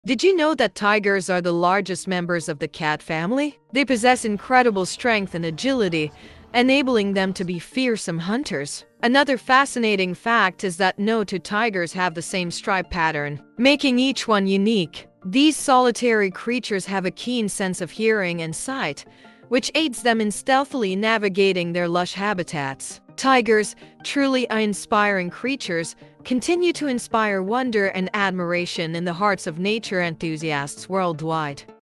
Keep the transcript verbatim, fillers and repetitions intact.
Did you know that tigers are the largest members of the cat family? They possess incredible strength and agility, enabling them to be fearsome hunters. Another fascinating fact is that no two tigers have the same stripe pattern, making each one unique. These solitary creatures have a keen sense of hearing and sight, which aids them in stealthily navigating their lush habitats. Tigers, truly inspiring creatures, continue to inspire wonder and admiration in the hearts of nature enthusiasts worldwide.